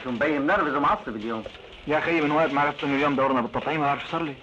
وشه مبين منرفز ومعصب اليوم. يا اخي من وقت ما عرفت انه اليوم دورنا بالتطعيم ما بعرف شو صار لي.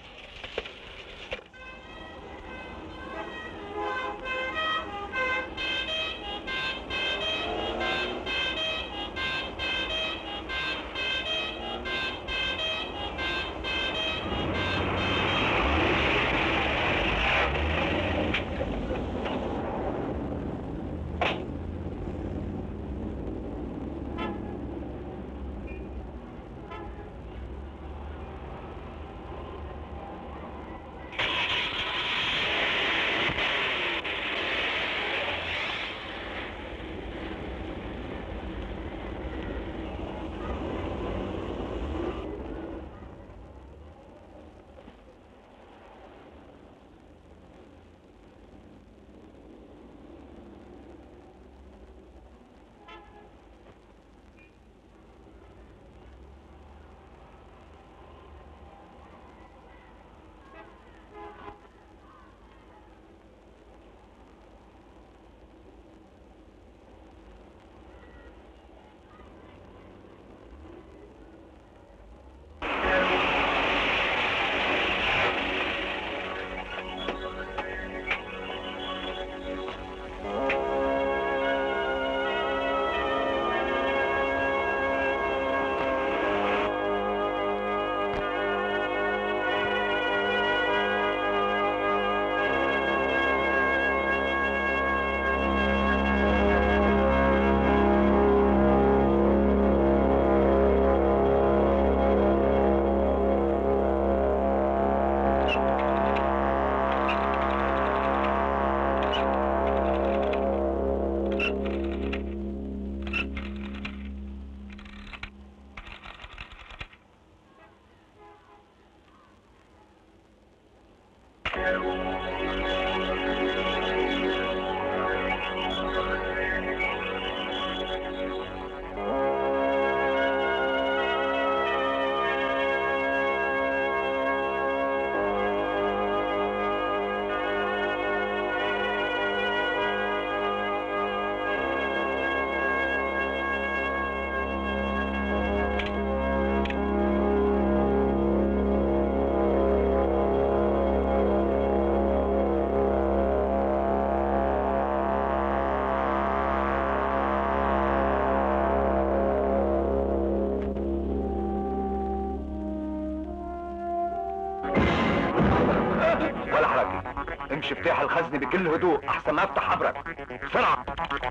امشي افتح الخزن بكل هدوء احسن ما افتح حبرك بسرعه.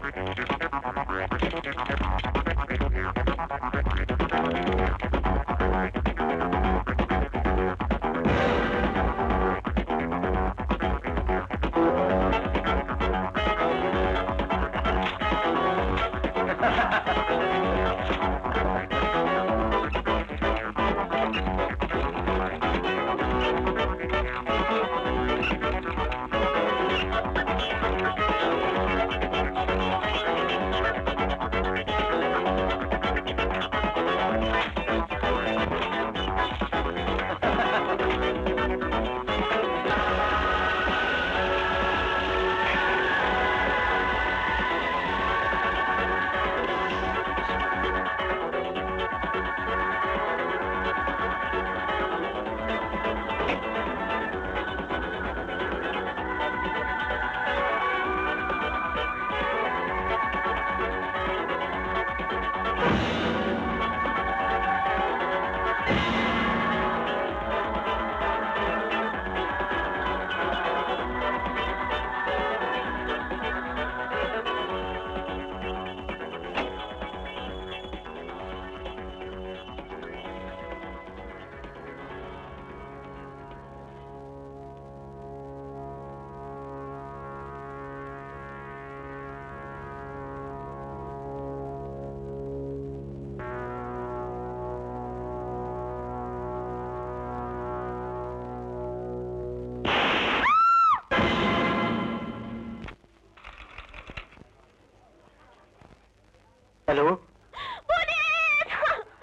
الو بوليس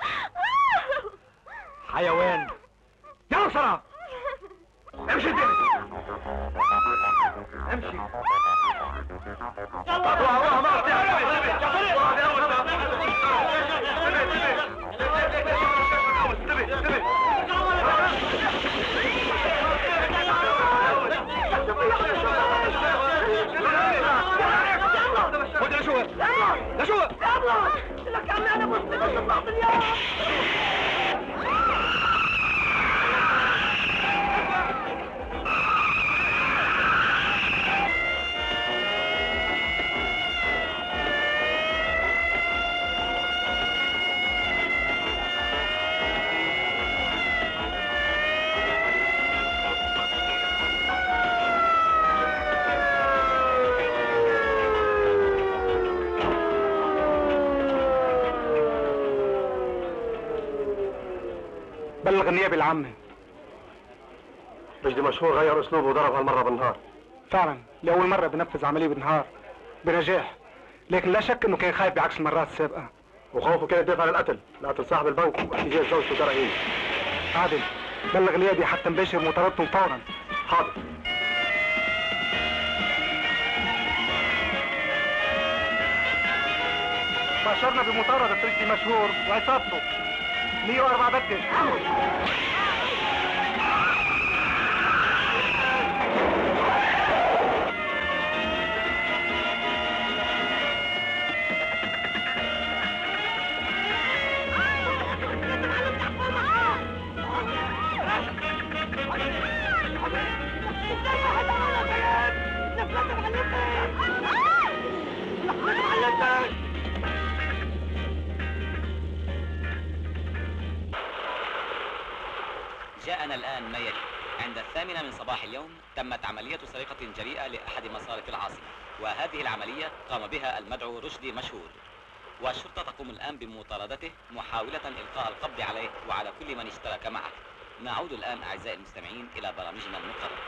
حيوان يلا بسرعه امشي انت امشي يلا مليار. بلغ النيابة العامة. رشدي مشهور غير اسلوبه وضرب هالمره بالنهار. فعلا لأول مرة بنفذ عملية بالنهار بنجاح، لكن لا شك انه كان خايف بعكس المرات السابقة. وخوفه كان يدافع عن القتل، لقتل صاحب البنك واحتجاز زوجته كرهين. عادل بلغ النيابة حتى نباشر مطاردتهم فورا. حاضر. باشرنا بمطاردة رشدي مشهور وعصابته 104 بدل. جاءنا الآن ما يلي. عند 8 من صباح اليوم تمت عملية سرقة جريئة لأحد مصارف العاصمة، وهذه العملية قام بها المدعو رشدي مشهور، والشرطة تقوم الآن بمطاردته محاولة إلقاء القبض عليه وعلى كل من اشترك معه. نعود الآن أعزائي المستمعين إلى برامجنا المقررة.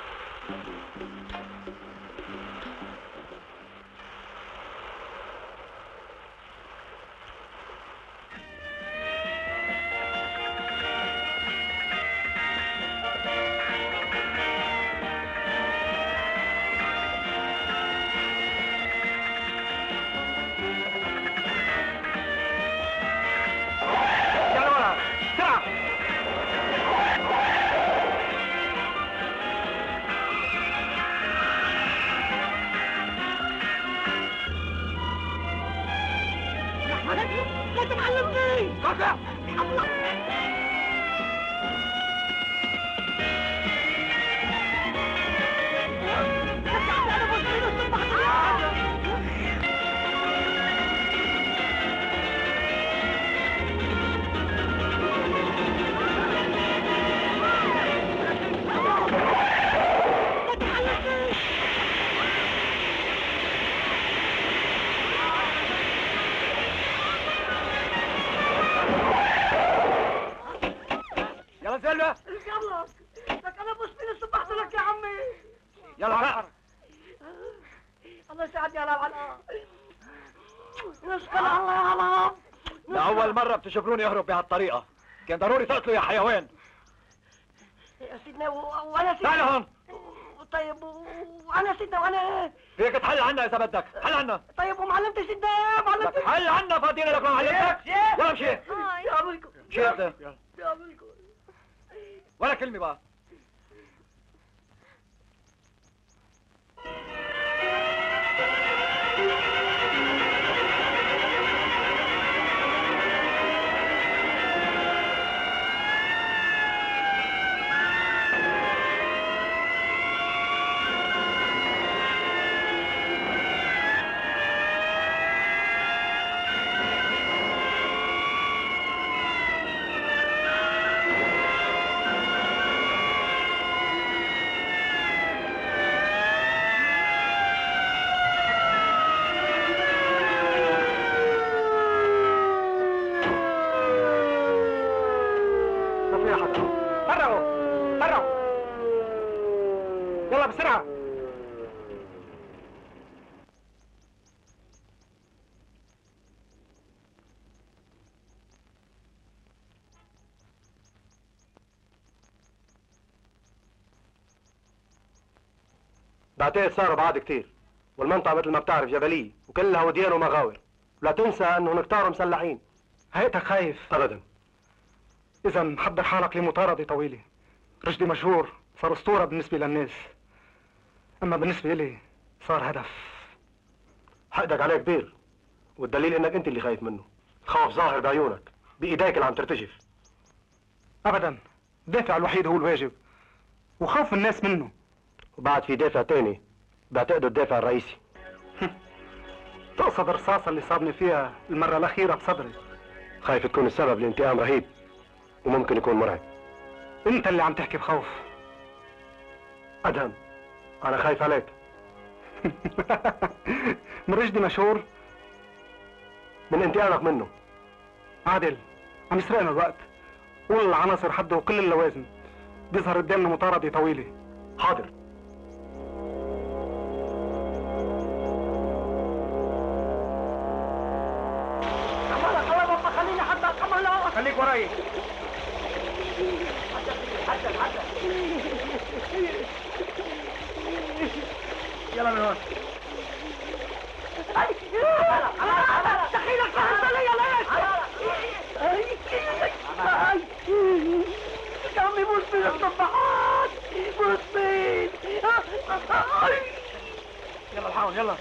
يلا حرك. الله يساعدني على العلاء. نشكر الله يا علاء. لأول مرة بتشوفوني يهرب بهالطريقة، كان ضروري تقتلوا يا حيوان. يا سيدنا وانا سيدنا. تعال هون. طيب وانا سيدنا وانا فيك تحل عنا إذا بدك، حل عنا. طيب ومعلمتي سيدنا معلمتي. حل عنا فاضيين لك ما معلمتك. يلا امشي. يا عملكم. امشي انت. يا عملكم. ولا كلمة بقى. يلا بسرعة. بعتقد صاروا بعاد كتير، والمنطقة مثل ما بتعرف جبلية وكلها وديان ومغاور، ولا تنسى انه نكتار مسلحين. هيئتك خايف؟ ابدا. اذا محضر حالك لمطاردة طويلة. رشدي مشهور صار اسطورة بالنسبة للناس، اما بالنسبة لي صار هدف. حقدك عليه كبير، والدليل انك انت اللي خايف منه. خوف ظاهر بعيونك. بايديك اللي عم ترتجف. ابدا، الدافع الوحيد هو الواجب وخوف الناس منه. وبعد في دافع تاني بعتقده الدافع الرئيسي. تقصد الرصاصة اللي صابني فيها المرة الأخيرة بصدري. خايف تكون السبب لانتقام رهيب وممكن يكون مرعب. انت اللي عم تحكي بخوف. ادهم، انا خايف عليك. من رشدي مشهور. من انتقامك منه. عادل، عم يسرقنا الوقت. قول العناصر حدوا كل اللوازم. بيظهر قدامنا مطاردة طويلة. حاضر. كمان بابا خليني حتى كمان لا. خليك وراي. يلا من هون. دخيلك سهلت لي ليش؟ يا عمي مسبين الصباحات مسبين. يلا الحقهم يلا.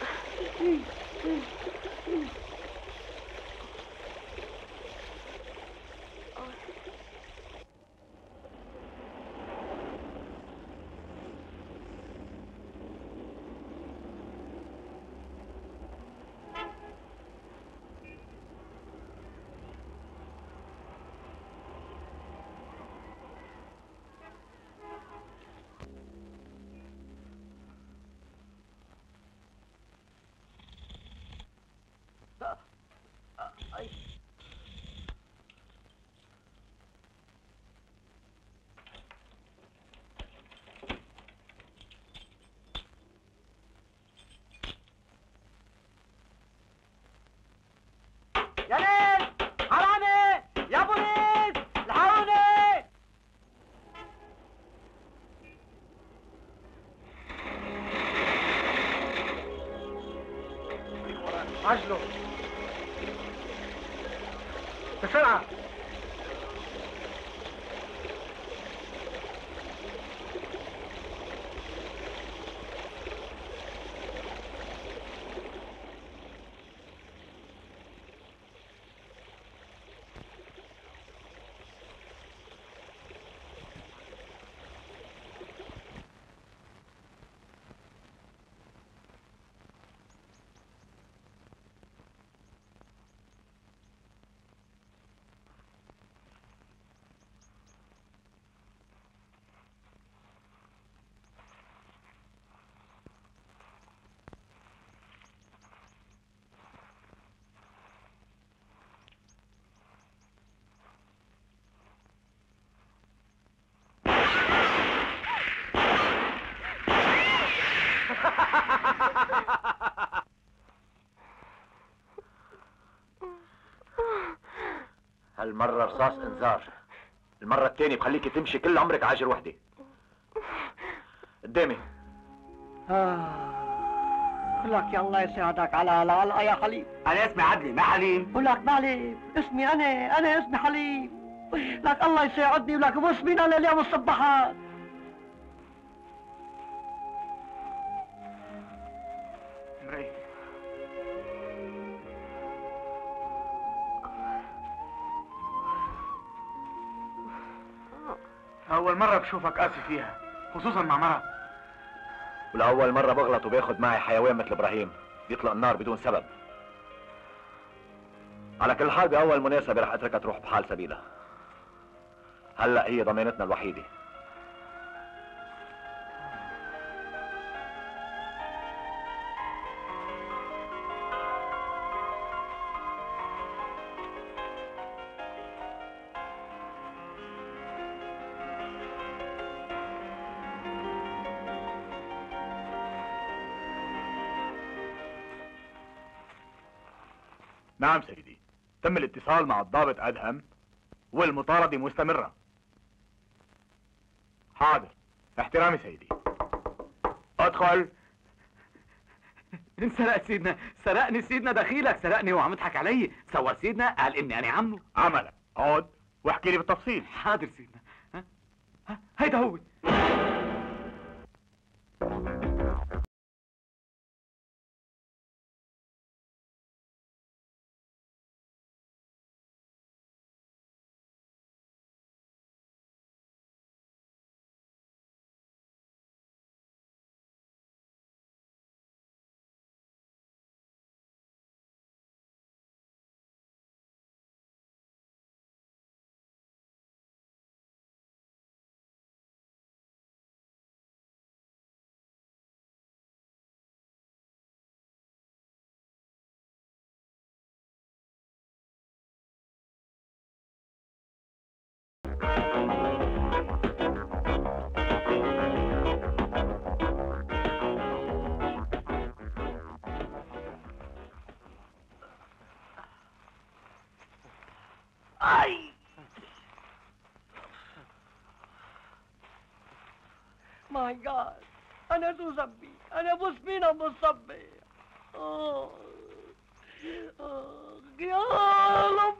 يا ناس حرامي يا بوليس الحقوني. عجلوا بسرعة. هالمرة رصاص انذار. المرة التانية بخليكي تمشي كل عمرك عاجر وحدة. قدامي. لك يا الله يساعدك على العلقة يا حليم. أنا اسمي عدلي ما حليم. ولك معلم اسمي أنا اسمي حليم. لك الله يساعدني ولك مسبين أنا اليوم الصباحات. مري، أول مرة بشوفك قاسي فيها، خصوصا مع مرة. ولأول مرة بغلط وباخد معي حيوان مثل إبراهيم يطلق النار بدون سبب. على كل حال بأول مناسبة رح أتركها تروح بحال سبيلها. هلأ هي ضمانتنا الوحيدة. نعم سيدي، تم الاتصال مع الضابط أدهم والمطاردة مستمرة. حاضر، احترامي سيدي. ادخل. انسرق سيدنا، سرقني سيدنا، دخيلك سرقني وعم يضحك علي. صور سيدنا قال اني انا عمه. عملك، اقعد واحكي لي بالتفصيل. حاضر سيدنا. هيدا هو. اي ماي جاد، انا ذو ذنبي، انا مسكينة مصبي. يا رب.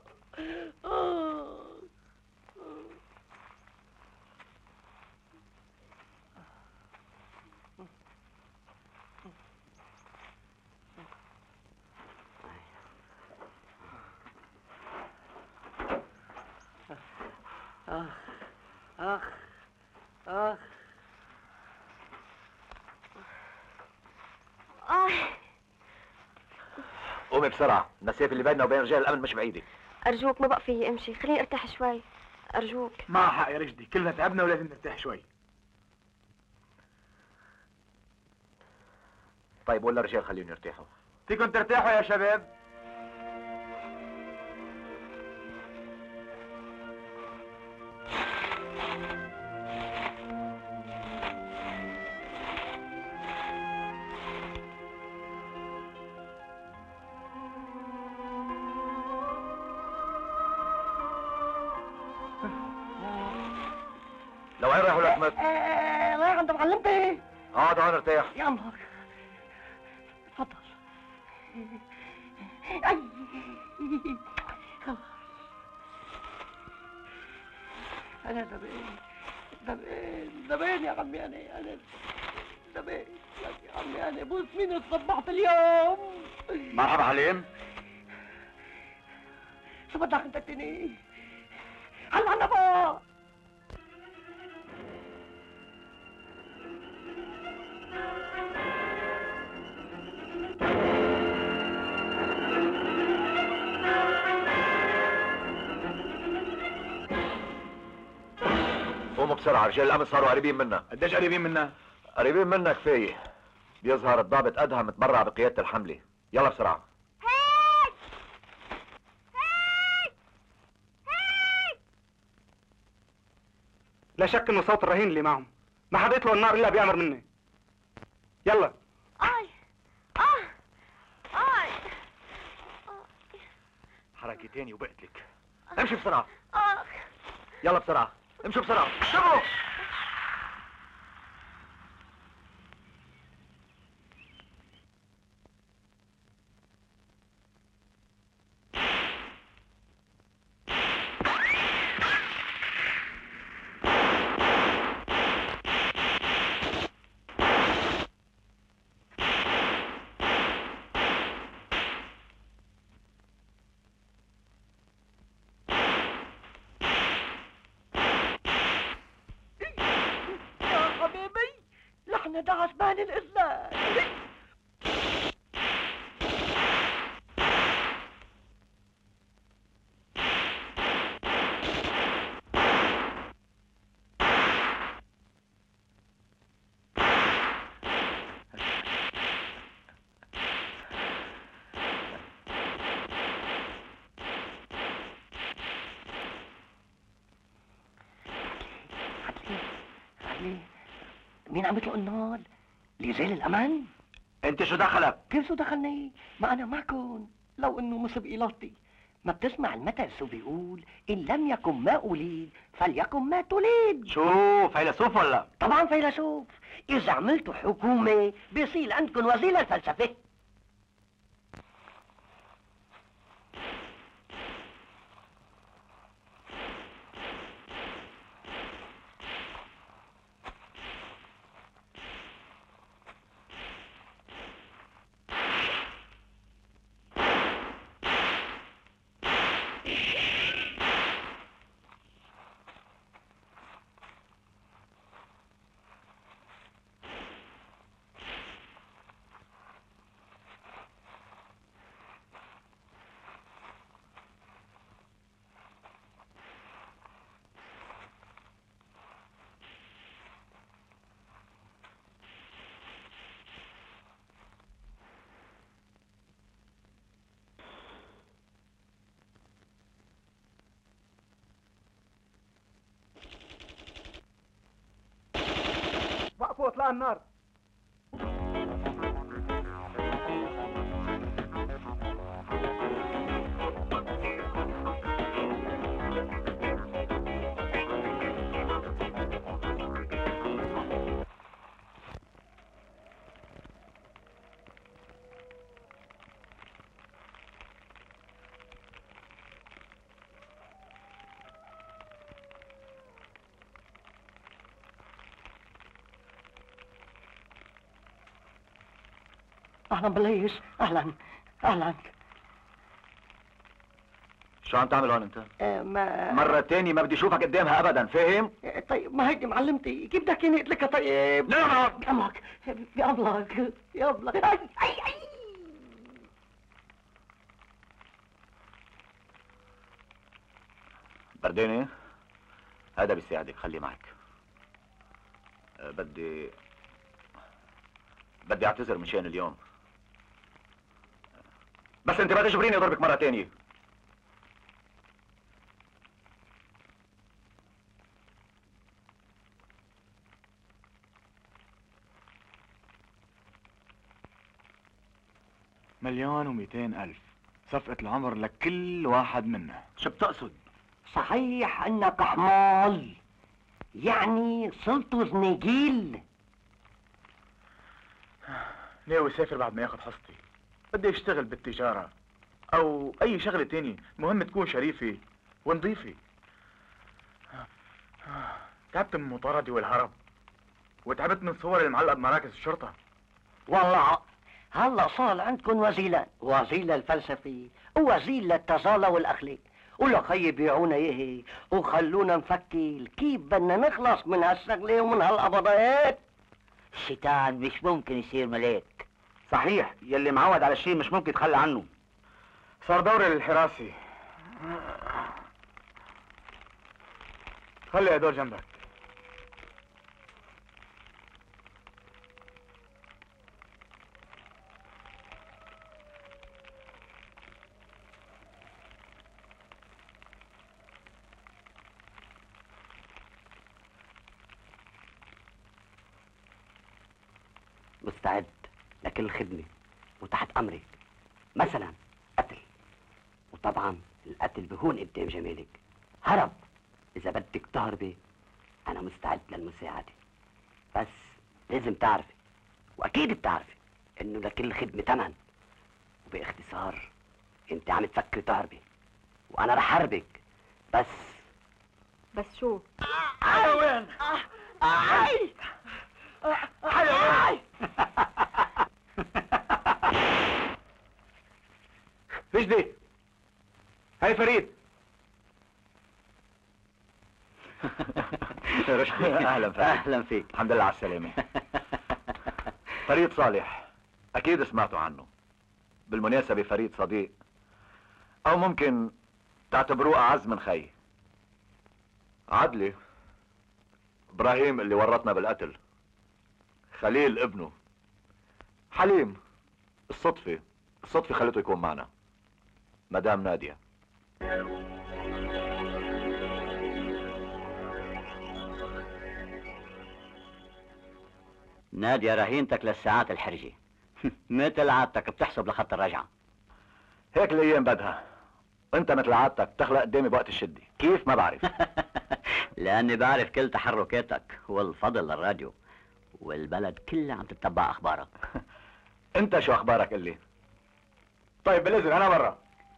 قومي بسرعة، النسيف اللي بيننا وبين رجال الأمن مش بعيدة. أرجوك ما بقى فيي أمشي، خليني أرتاح شوي أرجوك. مع حق يا رشدي، كلنا تعبنا ولازم نرتاح شوي. طيب ولا الرجال خليهم يرتاحوا. فيكم ترتاحوا يا شباب. لو وين رايحوا لأحمد؟ رايح عند معلمتي. اقعد هون ارتاح. يا نهار. اتفضل. اي خلاص. انا زبين يا عمي، انا زبين يا عمي، انا بص مين اتصبحت اليوم. مرحبا حليم. شو بدك انت تاني؟ هلا انا بقى. قوموا بسرعة، رجال الأمن صاروا قريبين منا. قديش قريبين منا؟ قريبين منا كفاية. بيظهر الضابط أدهم متبرع بقيادة الحملة. يلا بسرعة. لا شك انه صوت الرهين اللي معهم، ما حدا يطلق النار الا بيأمر مني. يلا. حركتين وبقتلك. امشي بسرعة. يلا بسرعة، امشوا بسرعة. شوفوا. ده عثمان الإسلام. مين عم يطلق النار؟ رجال الأمان؟ انت شو دخلك؟ كيف شو دخلني؟ ما أنا معكم، لو إنه مصب إلهتي. ما بتسمع المثل شو بيقول؟ إن لم يكن ما أريد فليكن ما تريد. شو فيلسوف ولا؟ طبعا فيلسوف. إذا عملتوا حكومة بيصير عندكم وزير الفلسفة. وقفوا اطلاق النار. اهلا بليش. اهلا اهلا. شو عم تعمل هون انت؟ ما مرة تاني ما بدي اشوفك قدامها ابدا، فاهم؟ طيب ما هيك معلمتي، كيف بدك اني لك؟ طيب لا بأمرك بأمرك بأمرك. اي اي اي. برداني؟ هذا بيساعدك، خليه معك. بدي اعتذر من شان اليوم، بس انت ما تجبريني اضربك مرة تانية. مليون ومئتين ألف صفقة العمر لكل واحد منا. شو بتقصد؟ صحيح انك حمال، يعني صرت زنيجيل. ناوي اسافر بعد ما ياخد حصتي. بدي اشتغل بالتجارة او اي شغلة تاني، المهم تكون شريفة ونظيفة. تعبت من المطاردة والهرب، وتعبت من صور المعلقة بمراكز الشرطة. والله هلا صار عندكم وزيلان، وزيل للفلسفة ووزيل للتظالة والاخلاق. ولك خيي بيعونا اياه وخلونا نفكر كيف بدنا نخلص من هالشغلة ومن هالقبضات. الشيطان مش ممكن يصير ملاك. صحيح، يلي معود على الشيء مش ممكن يتخلى عنه. صار دوري للحراسة. خلي هدول جنبك. مستعد لكل خدمة وتحت أمرك. مثلا قتل، وطبعا القتل بهون قدام جمالك. هرب، إذا بدك تهربي أنا مستعد للمساعدة، بس لازم تعرفي، وأكيد بتعرفي، إنه لكل خدمة تمن. وباختصار أنت عم تفكري تهربي وأنا رح أحاربك. بس شو؟ حيوان! حيوان! رشدي، هاي فريد. رشدي، اهلا فيك. أهلا فيك. الحمد لله على السلامة. فريد صالح، اكيد سمعتوا عنه. بالمناسبة فريد صديق، او ممكن تعتبروه اعز من خي. عدلي، ابراهيم اللي ورطنا بالقتل، خليل ابنه، حليم. الصدفة خلته يكون معنا. مدام نادية. نادية رهينتك للساعات الحرجة. مثل عادتك بتحسب لخط الرجعة. هيك الايام بدها. انت مثل عادتك تخلق قدامي بوقت الشدة، كيف ما بعرف. لأني بعرف كل تحركاتك، والفضل للراديو، والبلد كلها عم تتبع أخبارك. انت شو اخبارك قلي؟ طيب بالاذن انا برا.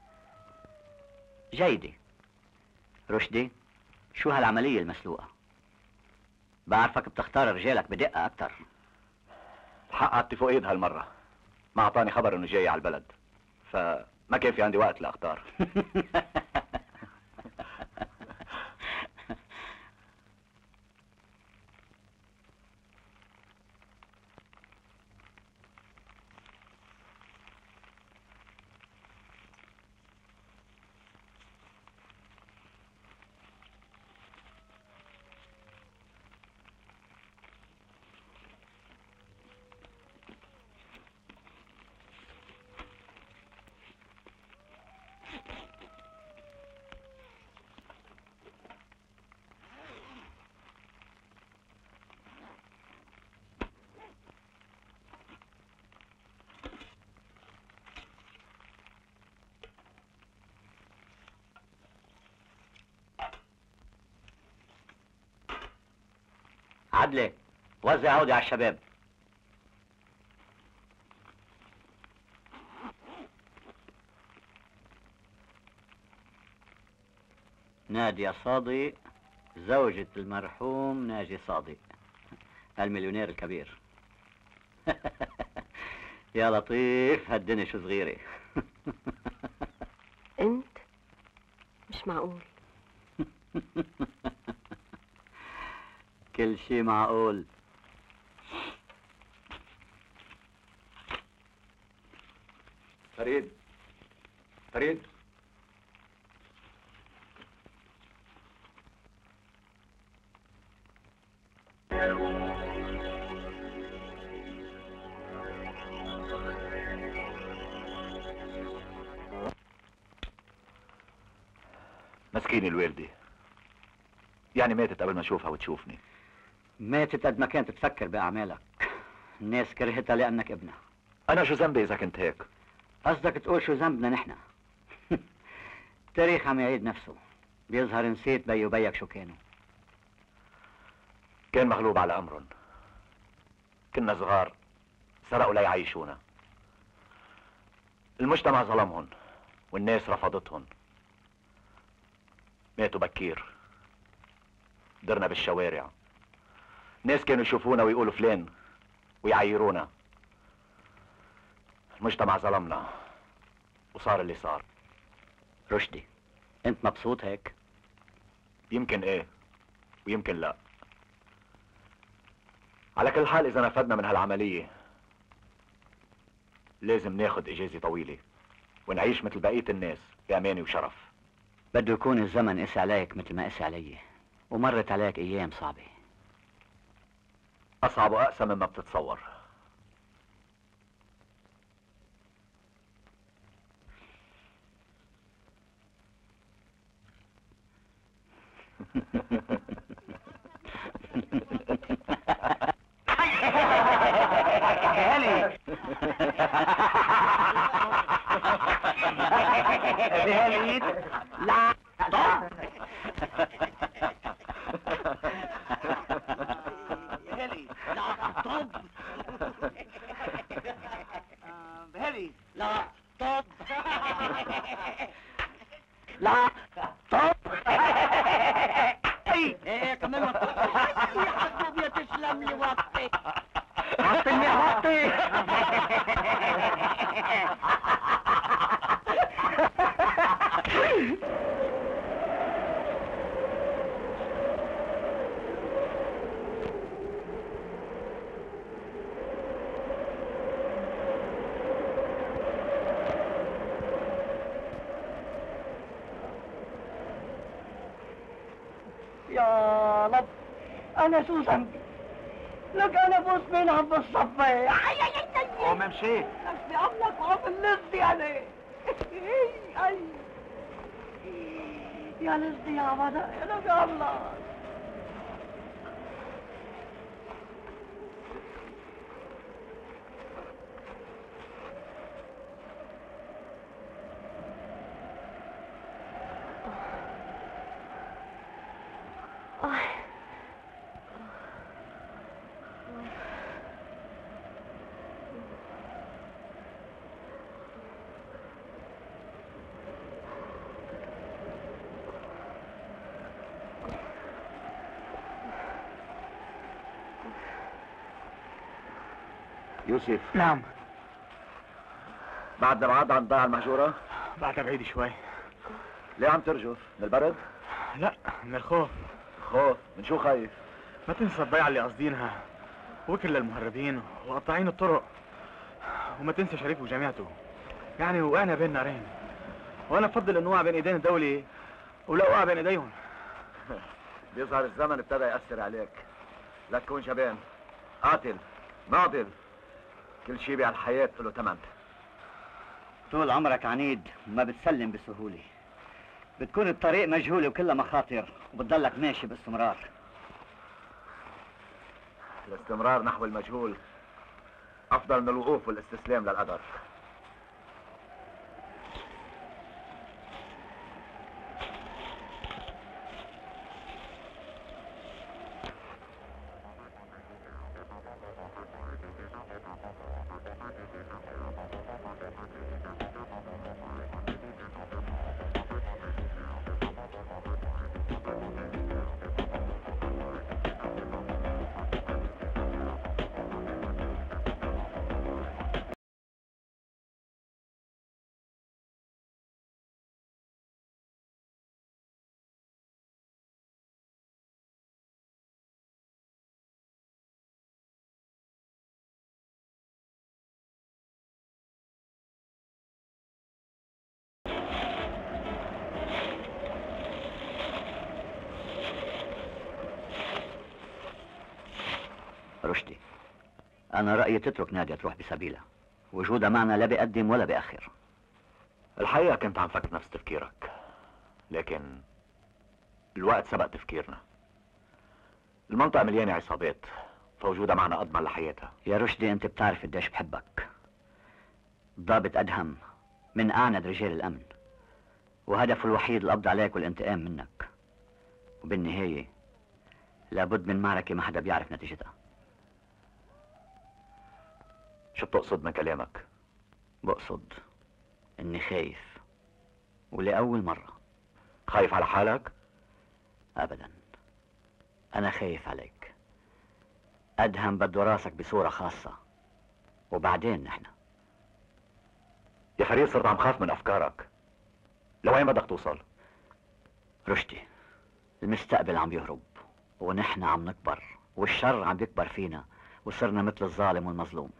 جيدة. رشدي، شو هالعملية المسلوقة؟ بعرفك بتختار رجالك بدقة أكتر. الحق قعدت فوق ايد هالمرة، ما اعطاني خبر انه جاي على البلد، فما كان في عندي وقت لاختار. عدلي، وزع عودي على الشباب. نادية صادق، زوجة المرحوم ناجي صادق، المليونير الكبير. يا لطيف هالدنيا شو صغيرة. انت مش معقول. كل شي معقول. فريد، فريد، مسكينة الوالدة، يعني ماتت قبل ما اشوفها وتشوفني. ماتت قد ما كانت تفكر بأعمالك. الناس كرهتها لأنك ابنها. انا شو ذنبي اذا كنت هيك؟ قصدك تقول شو ذنبنا نحن؟ التاريخ عم يعيد نفسه. بيظهر نسيت بي وبيك شو كانوا. كان مغلوب على امرهم. كنا صغار، سرقوا ليعيشونا. المجتمع ظلمهم والناس رفضتهم. ماتوا بكير. درنا بالشوارع. ناس كانوا يشوفونا ويقولوا فلان ويعيرونا. المجتمع ظلمنا وصار اللي صار. رشدي، انت مبسوط هيك؟ يمكن ايه ويمكن لا. على كل حال اذا نفدنا من هالعملية لازم ناخد اجازة طويلة ونعيش مثل بقية الناس بأمان وشرف. بده يكون الزمن قسي عليك مثل ما قسي علي، ومرت عليك ايام صعبة. اصعب واقسى مما بتتصور. هلي هلي لا هلي لا طب هلي لا طب لا طب ايه كمان ما يا حبيبي تسلم لي وطي وطي وطي يا رب انا شو ذنبي؟ لك انا بوس بينهم بالصفة. قوم امشي. نفسي عملك وعم اللزدي عليه. اي يا لزدي يا عمدا يا نبي الله. يوسف، نعم. بعدنا بعاد عن ضيعة المهجورة؟ بعدها بعيد شوي. ليه عم ترجف؟ من البرد؟ لا، من الخوف. خوف؟ من شو خايف؟ ما تنسى الضيعة اللي قاصدينها، وكل للمهربين وقطاعين الطرق. وما تنسى شريف وجماعته. يعني وقعنا بين نارين، وانا بفضل انه وقع بين ايدين الدولة ولا وقع بين ايديهم. بيظهر الزمن ابتدى يأثر عليك. لا تكون جبان، قاتل، ناضل. كل شيء بهالحياة له ثمن. طول عمرك عنيد وما بتسلم بسهولة. بتكون الطريق مجهولة وكلها مخاطر وبتضلك ماشي باستمرار. الاستمرار نحو المجهول أفضل من الوقوف والاستسلام للقدر. رشدي، أنا رأيي تترك نادية تروح بسبيلها. وجودها معنا لا بيقدم ولا بيأخر. الحقيقة كنت عم فكر نفس تفكيرك، لكن الوقت سبق تفكيرنا. المنطقة مليانة عصابات، فوجودها معنا أضمن لحياتها. يا رشدي أنت بتعرف قديش بحبك. ضابط أدهم من أعند رجال الأمن، وهدفه الوحيد القبض عليك والانتقام منك. وبالنهاية لابد من معركة ما حدا بيعرف نتيجتها. شو بتقصد من كلامك؟ بقصد إني خايف، ولأول مرة. خايف على حالك؟ أبدا، أنا خايف عليك. أدهم بده راسك بصورة خاصة، وبعدين نحن. يا فريد صرت عم خاف من أفكارك. لوين بدك توصل؟ رشدي، المستقبل عم يهرب، ونحن عم نكبر، والشر عم يكبر فينا، وصرنا مثل الظالم والمظلوم.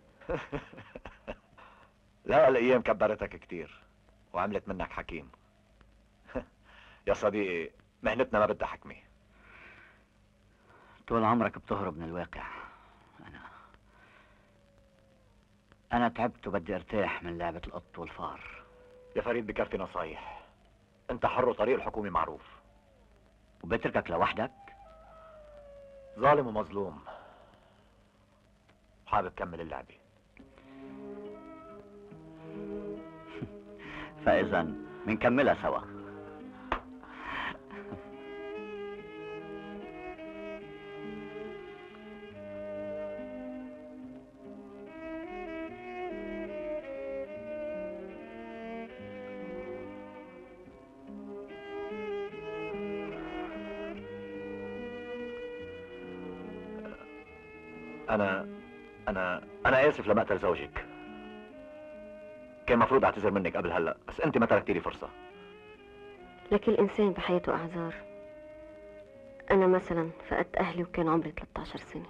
لا، الأيام كبرتك كتير وعملت منك حكيم. يا صديقي، مهنتنا ما بدها حكمة. طول عمرك بتهرب من الواقع. أنا تعبت وبدي ارتاح من لعبة القط والفار. يا فريد بكفي نصايح. انت حر وطريق الحكومة معروف. وبتركك لوحدك؟ ظالم ومظلوم، وحابب كمل اللعبة. فإذا منكملها سوا. أنا آسف لمقتل زوجك. كان مفروض أعتذر منك قبل هلأ، بس أنت ما تركتي لي فرصة. لكل إنسان بحياته أعذار. أنا مثلا فقدت أهلي وكان عمري 13 سنة.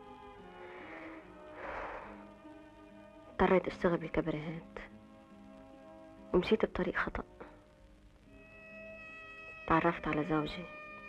اضطريت أشتغل بالكباريهات ومشيت بطريق خطأ. تعرفت على زوجي،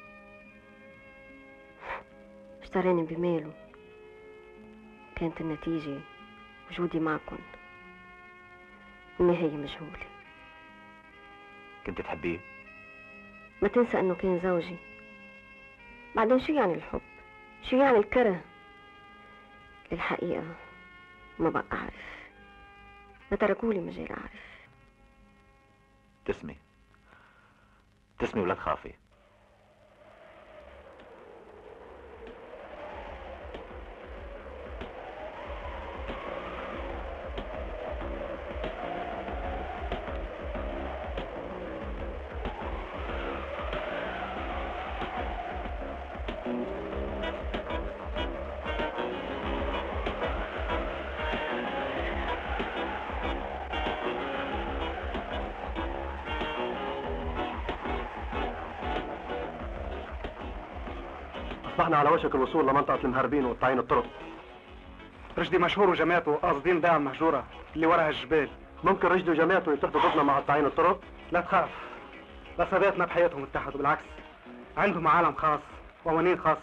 اشتراني بماله. كانت النتيجة وجودي معكم. النهاية مجهولة. كنت تحبيه؟ ما تنسى انه كان زوجي. بعدين شو يعني الحب؟ شو يعني الكره؟ للحقيقة ما بقى أعرف. ما تركولي مجال أعرف. تسمي ولا تخافي. أصبحنا على وشك الوصول لمنطقة المهربين وتعيين الطرق. رشدي مشهور وجماعته قاصدين بيع المهجورة اللي وراها الجبال. ممكن رشدي وجماعته يتحدوا ضدنا مع تعيين الطرق؟ لا تخاف، العصابات ما بحياتهم اتحدوا، بالعكس عندهم عالم خاص وقوانين خاصة.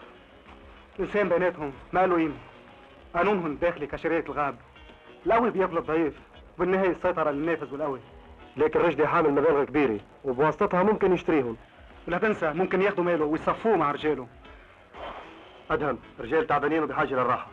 الإنسان بيناتهم ما له قيمة. قانونهم الداخلي كشريعة الغاب. القوي بياكل الضعيف، وبالنهاية السيطرة للنافذ والقوي. لكن رشدي حامل مبالغ كبيرة وبواسطتها ممكن يشتريهم. ولا تنسى ممكن ياخدوا ماله ويصفوه مع رجاله. أدهم، رجال تعبانين وبحاجة للراحة.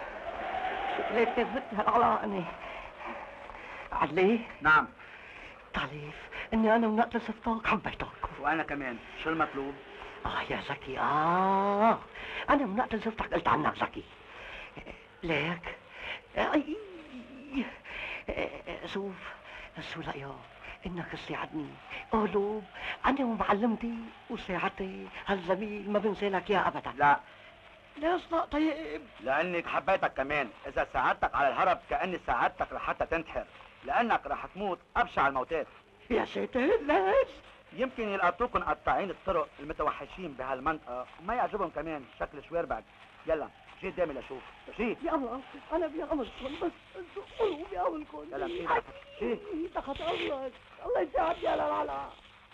ليك تفتها العلاني. عدلي؟ نعم. تعرف اني انا ونقل صفتك حبيتك. وانا كمان، شو المطلوب؟ يا زكي انا ونقل صفتك قلت عنك زكي. ليك شوف رأيك انك تساعدني قلوب انا ومعلمتي وساعدتي هالزميل ما بنسى لك اياه ابدا. لا، ليش لا طيب؟ لاني حبيتك كمان. اذا ساعدتك على الهرب كاني ساعدتك لحتى تنتحر، لانك رح تموت ابشع الموتات. يا ساتر ليش؟ يمكن يلقطوكن قطاعين الطرق المتوحشين بهالمنطقه وما يعجبهم كمان شكل شويربك. يلا جي قدامي لشوف. جي يا الله انا بيعملكم بس انتوا بيعملكم. يلا جي بقى. جي تحت امرك الله يساعدني على العلا.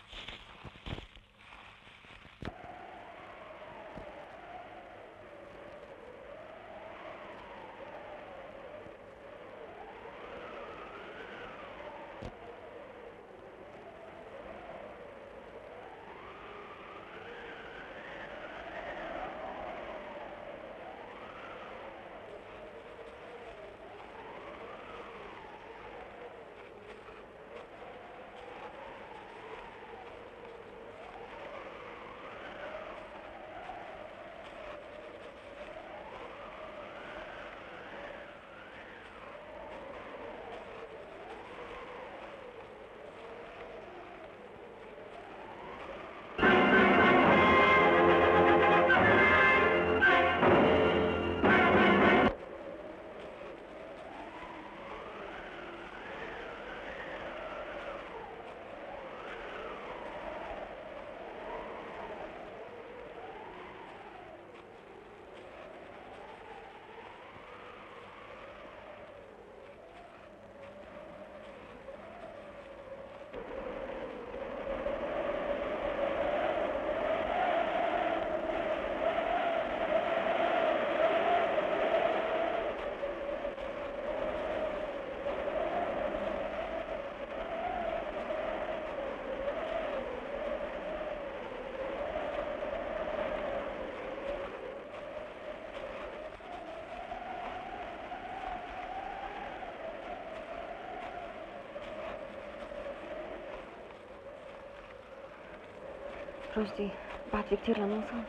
رشدي بعد في كتير لنوصل؟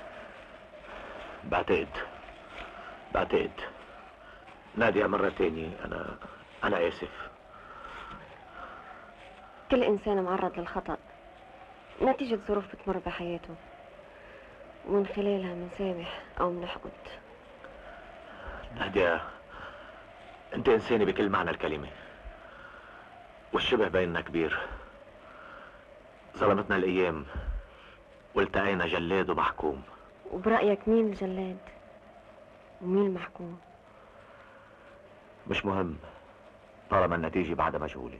بعتقد نادية مرة تاني. أنا آسف. كل إنسان معرض للخطأ نتيجة ظروف بتمر بحياته، ومن خلالها منسامح أو منحقد. نادية، أنت إنسانة بكل معنى الكلمة، والشبه بيننا كبير. ظلمتنا الأيام والتقينا جلاد ومحكوم. وبرأيك مين الجلاد ومين المحكوم؟ مش مهم طالما النتيجة بعدها مجهولة.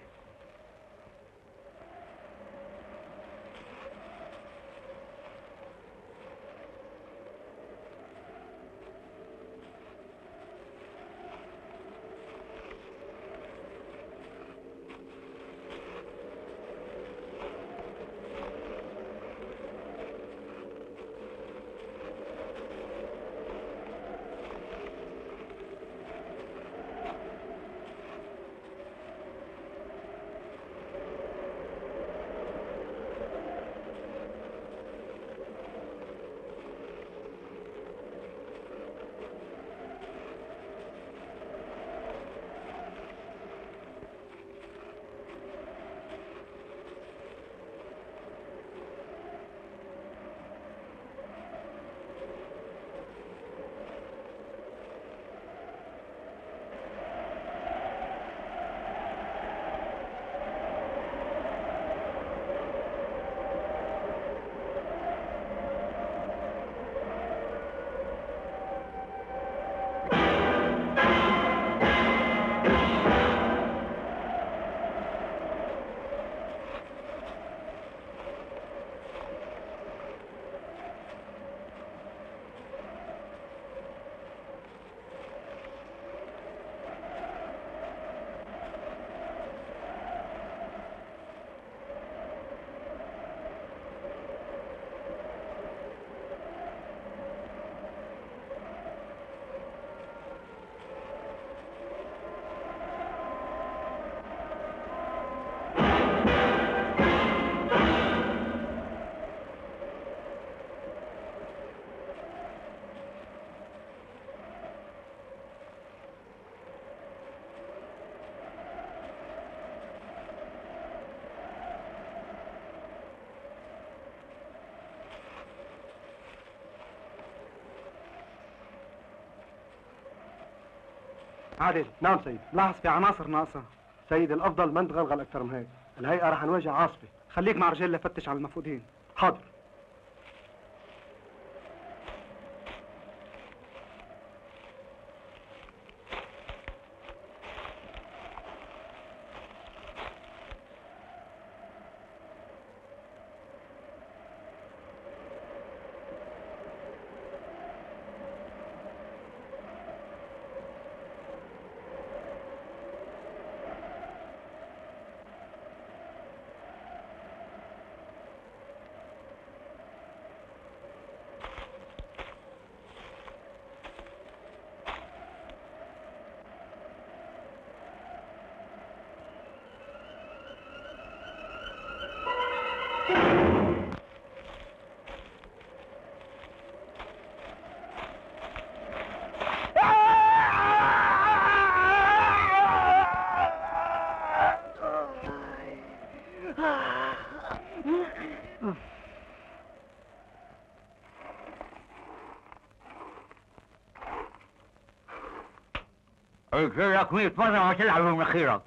عادل. نعم سيد. لاحظ في عناصر ناقصة. سيد الأفضل ما نتغلغل أكثر من هيك، الهيئة رح نواجه عاصفة. خليك مع رجال لفتش على المفقودين. حاضر. قلت لك 100 مرة ما تلعب بمناخيرك.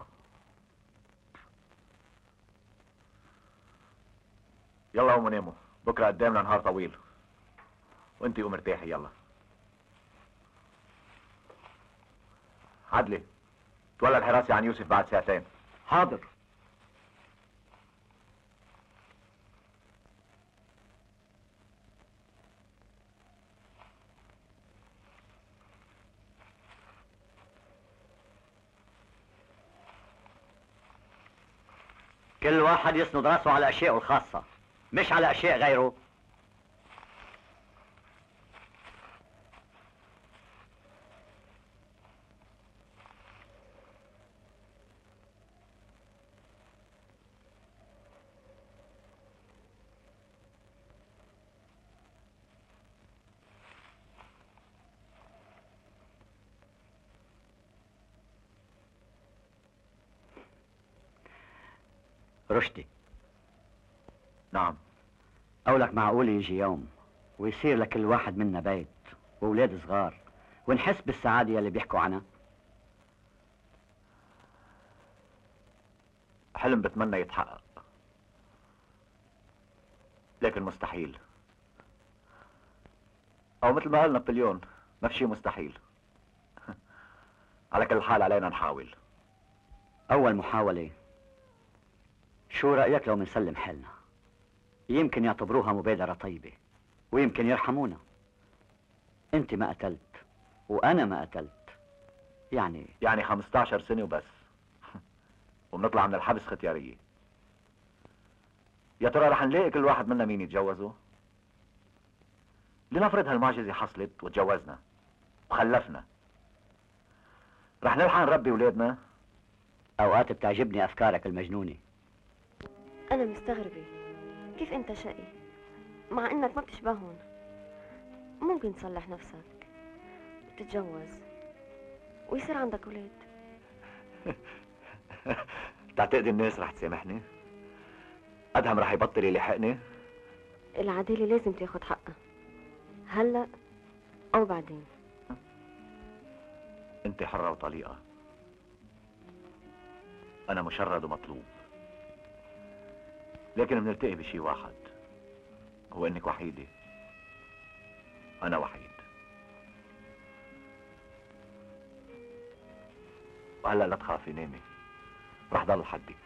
يلا قوموا ناموا، بكره قدامنا نهار طويل. وانتي قوم ارتاحي يلا. عدلي تولى الحراسة عن يوسف بعد ساعتين. حاضر. كل واحد يسند راسه على اشيائه الخاصة، مش على اشياء غيره. رشدي. نعم. قولك معقول يجي يوم ويصير لكل واحد منا بيت واولاد صغار ونحس بالسعادة يلي بيحكوا عنها؟ حلم بتمنى يتحقق، لكن مستحيل. او مثل ما قال نابليون، ما في شيء مستحيل. على كل حال علينا نحاول. اول محاولة شو رأيك لو منسلم حالنا؟ يمكن يعتبروها مبادرة طيبة ويمكن يرحمونا. انت ما قتلت وانا ما قتلت، يعني 15 سنة وبس. وبنطلع من الحبس ختيارية. يا ترى رح نلاقي كل واحد منا مين يتجوزه؟ لنفرض هالمعجزة حصلت وتجوزنا وخلفنا، رح نلحق نربي ولادنا؟ اوقات بتعجبني افكارك المجنونة. أنا مستغربة كيف أنت شقي مع إنك ما بتشبههم. ممكن تصلح نفسك وتتجوز ويصير عندك ولاد. تعتقد الناس رح تسامحني؟ أدهم رح يبطل يلاحقني؟ العدالة لازم تاخد حقها، هلأ أو بعدين. أنت حرة وطليقة، أنا مشرد ومطلوب. لكن بنلتقي بشي واحد، هو إنك وحيدة، أنا وحيد. وهلأ لا تخافي، نامي، رح ضل حدك.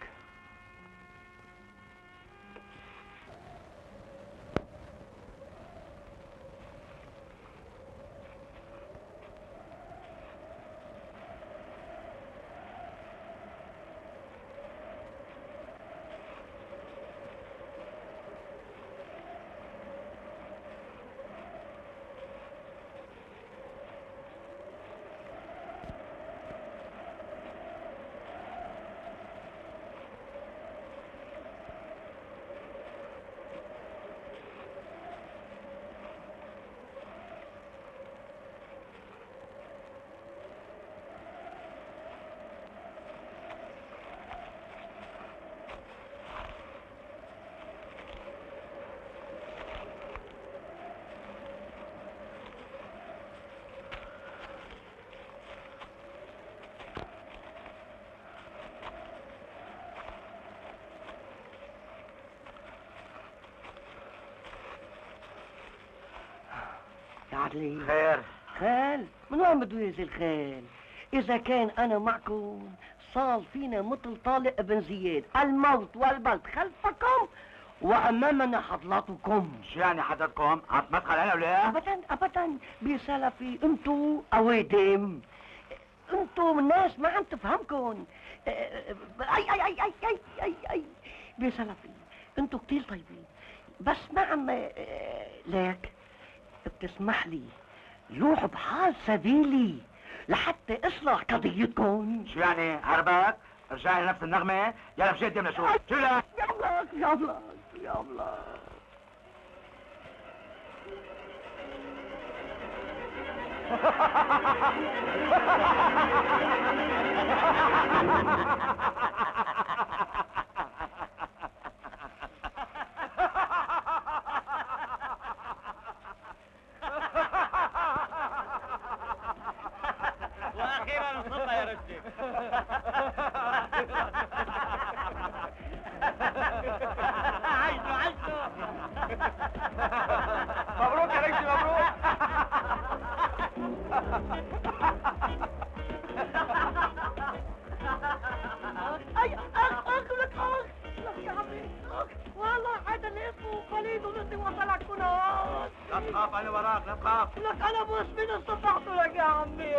يا عدلي خير. خال؟ من وين بده ينزل خال؟ إذا كان أنا معكم صار فينا مثل طارق بن زياد، الموت والبلد خلفكم وأمامنا حضلاتكم. شو يعني حضرتكم؟ عم تمسخر علينا ولا ايه؟ أبدا أبدا، بسلفي أنتو أوادم، أنتو ناس ما عم تفهمكم. أي أي أي أي أي أي أي بسلفي أنتو كتير طيبين، بس ما عم ليك بتسمح لي روح بحال سبيلي لحتى اصلح قضيتكم. شو يعني عربك؟ رجعي لنفس النغمة؟ يلا بجد يا شو؟ شو لا؟ يلا يلا يلا. واخيرا وصلنا يا رشدي. عايشوا عايشوا. مبروك يا رجلي مبروك. اي اخ لك يا عمي والله هذا اللي اسمه خليل ولدي وصلك هناك. لا تخاف انا وراك لا تخاف. لك انا بس من استطعت لك يا عمي.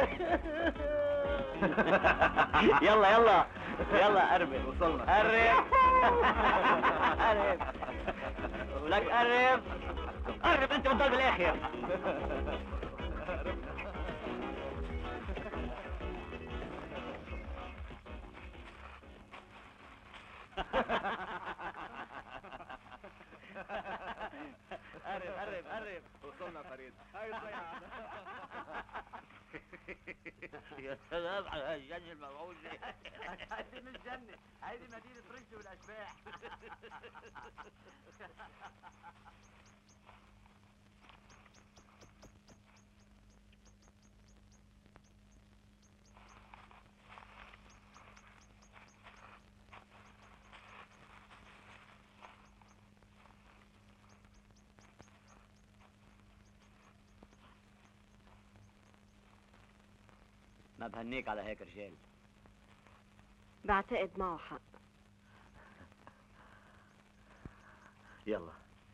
يلا يلا يلا قرب، وصلنا. قرب قرب ولك قرب قرب، انت بتضل بالاخر. قرب قرب قرب، وصلنا فريد. هاي الضيعة. يا سلام على الجنة الموعوزة. هذه مش جنة، هذه مدينة رشدي والأشباح. ما بهنيك على هيك رجال. بعتقد معه حق. يلا.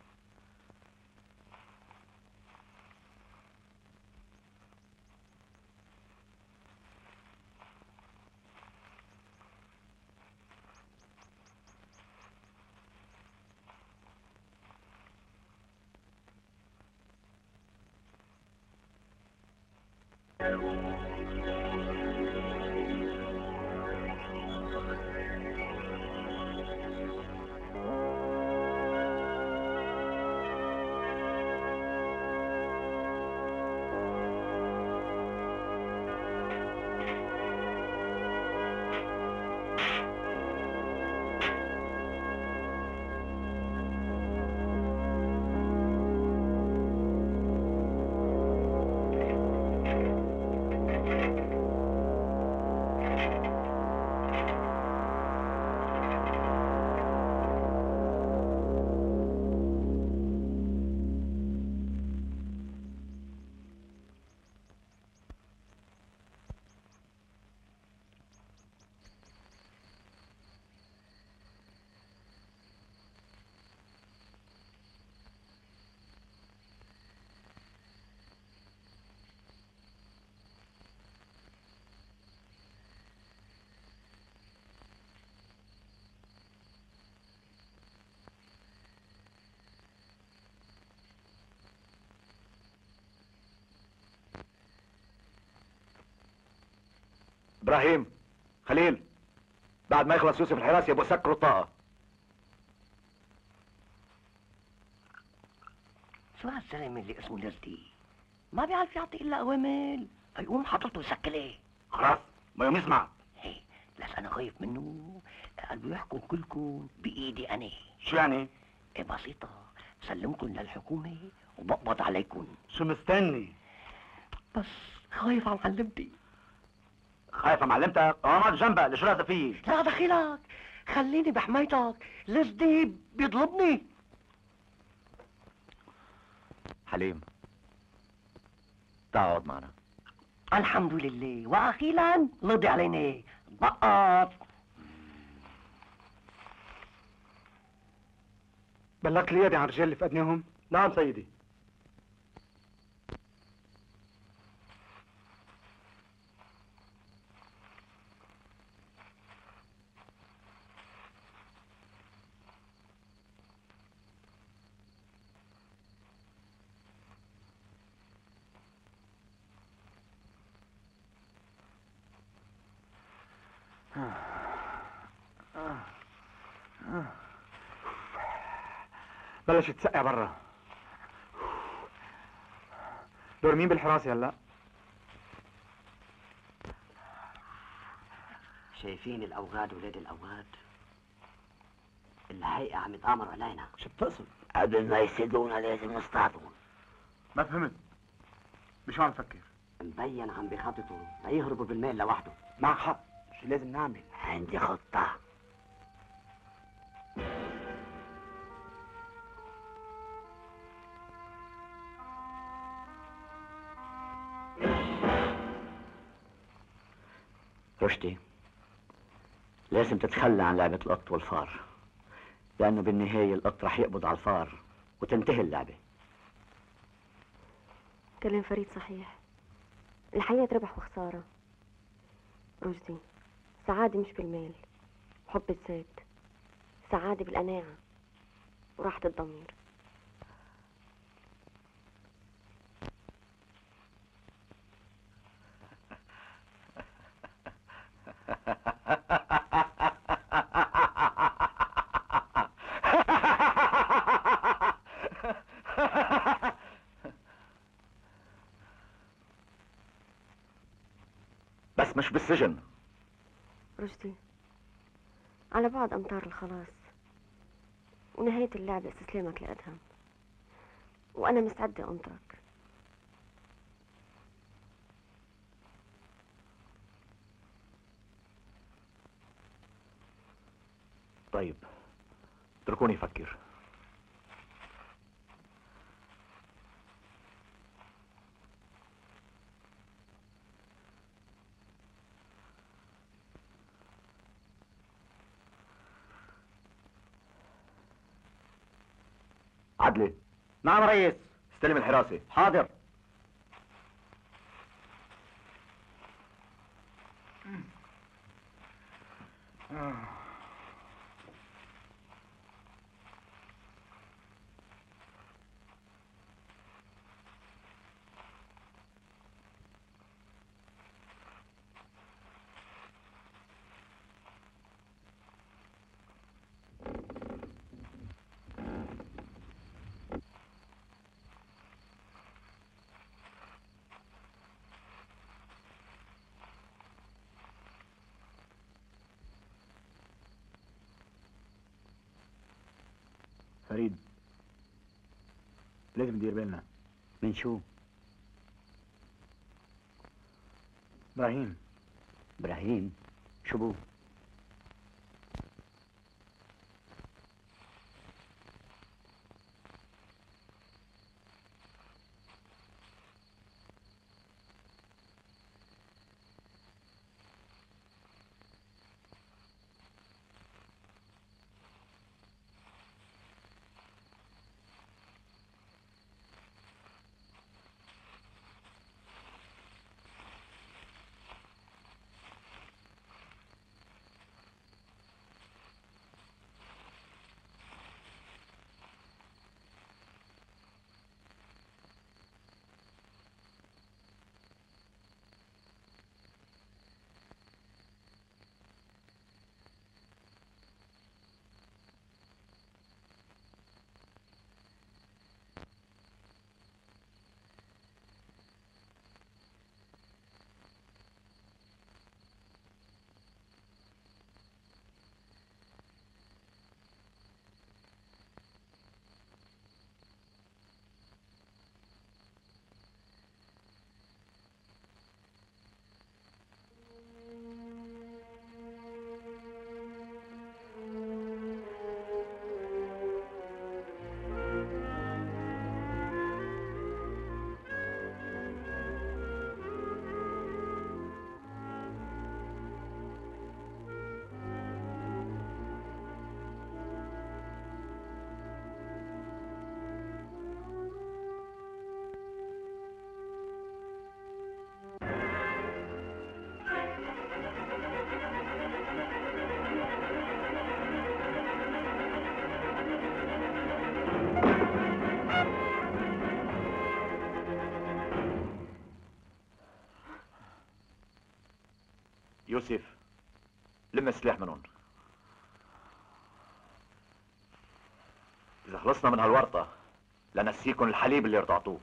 ابراهيم، خليل، بعد ما يخلص يوسف الحراسي يبقوا سكروا الطاقة. شو هالزلمه اللي اسمه لزدي ما بيعرف يعطي الا اوامر، يقوم حضرته يسكله. خلاص ما يوم يسمع. هي بس انا خايف منه، قلبه يحكم كلكم بايدي انا. شو يعني؟ ايه بسيطه، سلمكم للحكومه وبقبض عليكم. شو مستني؟ بس خايف على معلمتي. خايف على معلمتك؟ اقعد جنبها، شو رأيك فيي؟ لا دخيلك، خليني بحمايتك، لزدي بيضربني. حليم، تعال اقعد معنا. الحمد لله، واخيرا رضي علينا بقط. بلغت اليادي عن الرجال اللي فقدناهم؟ نعم سيدي. بلشت تسقع برا. دور مين بالحراسة هلا؟ شايفين الاوغاد ولاد الاوغاد؟ الهيئة عم يتآمروا علينا. شو بتقصد؟ قبل ما يسدونا لازم نصطادهم. ما فهمت. بشو عم تفكر؟ مبين عم بيخططوا ليهربوا بالميل لوحده. معك حق، شو لازم نعمل؟ عندي خطة. رشدي، لازم تتخلى عن لعبة القط والفار، لأنه بالنهاية القط رح يقبض على الفار وتنتهي اللعبة. كلام فريد صحيح، الحياة ربح وخسارة. رشدي، سعادة مش بالمال وحب الذات، سعادة بالقناعة وراحة الضمير. بس مش بالسجن. رشدي، على بعد أمتار الخلاص، ونهاية اللعبة استسلامك لأدهم، وأنا مستعدة أنطرك. طيب اتركوني افكر. عدلي. نعم ريس. استلم الحراسة. حاضر. فريد، لازم ندير بالنا. من شو؟ ابراهيم. إبراهيم؟ شو بو؟ يوسف، لم السلاح منهم. إذا خلصنا من هالورطة لنسيكم الحليب اللي رضعتوه.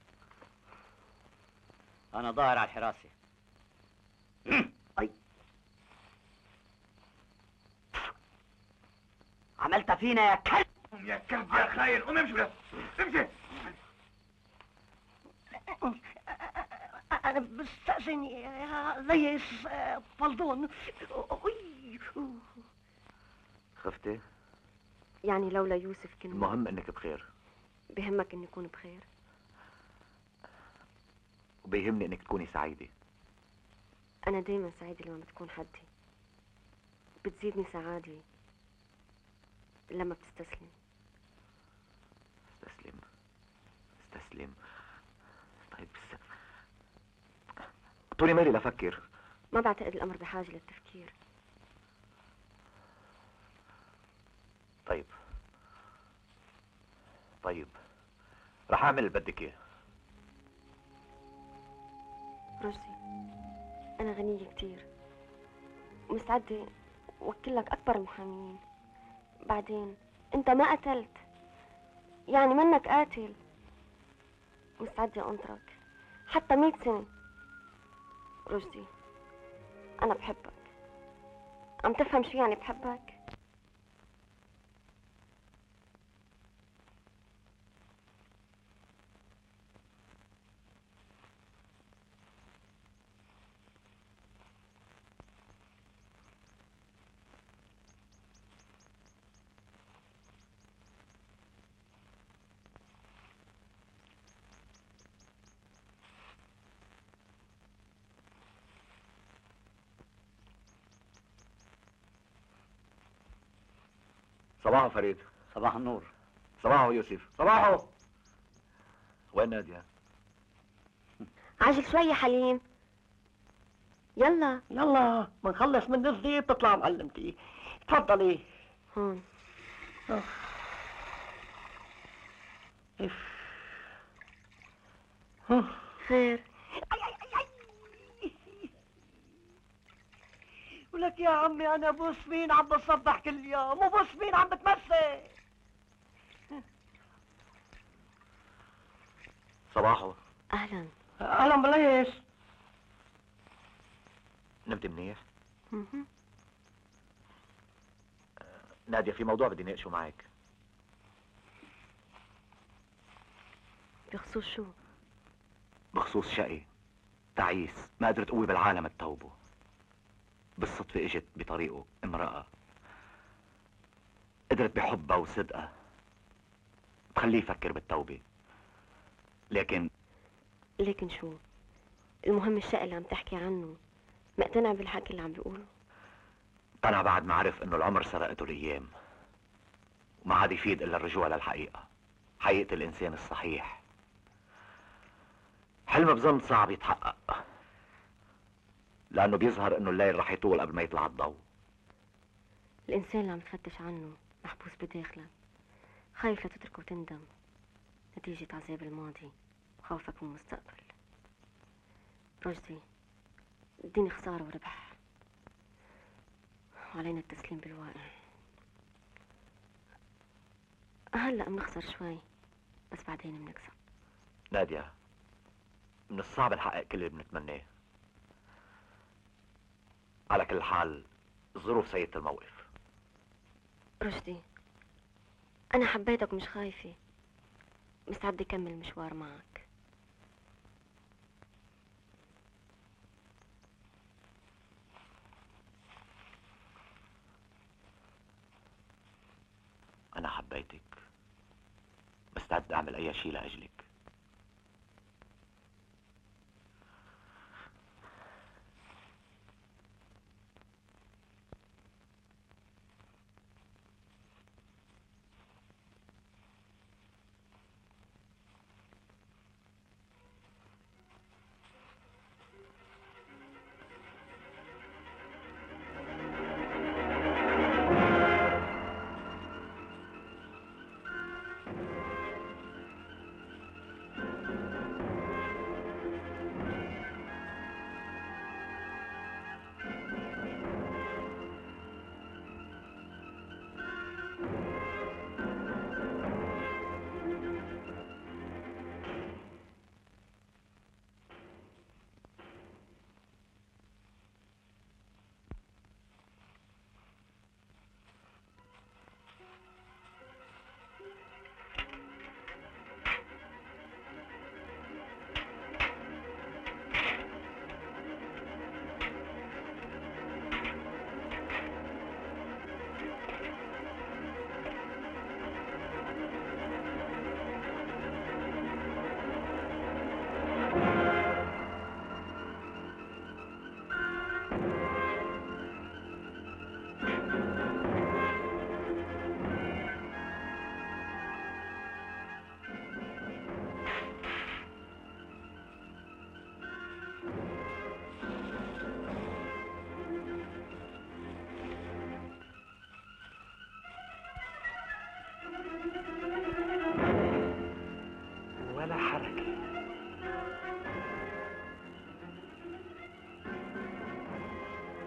أنا ظاهر على الحراسة. أي عملت فينا يا كلب. قوم يا كلب يا خاين، قوم امشي بس، امشي. أنا بستأذن يا ريس فلدون. خفتي؟ يعني لولا يوسف كنت المهم انك بخير، بهمك اني اكون بخير. وبيهمني انك تكوني سعيدة. انا دايما سعيدة لما بتكون حدي، بتزيدني سعادة لما بتستسلم. استسلم استسلم. طيب بس طولي مالي لافكر. ما بعتقد الامر بحاجة للتفكير. طيب رح اعمل اللي بدك اياه. رشدي، انا غنية كتير ومستعدة وكلك اكبر المحاميين. بعدين انت ما قتلت، يعني منك قاتل. مستعدة انطرك حتى 100 سنة. رشدي، انا بحبك. عم تفهم شو يعني بحبك؟ صباحو فريد. صباح النور. صباحو يوسف. صباحو. وين نادية؟ عجل شوي يا حليم. يلا يلا منخلص من الزيت بتطلع معلمتي. تفضلي. هون. خير. ولك يا عمي انا بوس مين عم بصبح كل يوم وبوس مين عم بتمسك. صباحو. اهلا. اهلا بليش. نمت منيح؟ مهم. نادية، في موضوع بدي ناقشه معك. بخصوص شو؟ بخصوص شقي تعيس ما قدرت قوي بالعالم تتوبه. بالصدفة اجت بطريقه امرأة قدرت بحبها وصدقها تخليه يفكر بالتوبة. لكن شو؟ المهم الشقي اللي عم تحكي عنه مقتنع بالحكي اللي عم بيقوله؟ اقتنع بعد ما عرف انه العمر سرقته الايام وما عاد يفيد الا الرجوع للحقيقة، حقيقة الانسان الصحيح. حلم بظن صعب يتحقق لانه بيظهر انه الليل رح يطول قبل ما يطلع الضوء. الانسان اللي عم تفتش عنه محبوس بداخلك، خايف لا تتركه وتندم نتيجة عذاب الماضي وخوفك من المستقبل. رشدي، الدين خسارة وربح، وعلينا التسليم بالواقع. هلأ بنخسر شوي بس بعدين بنكسب. نادية، من الصعب نحقق كل اللي بنتمناه. على كل حال الظروف سيئة الموقف. رشدي، أنا حبيتك ومش خايفة، مستعدة أكمل المشوار معك. أنا حبيتك، مستعد أعمل أي شيء لأجلك.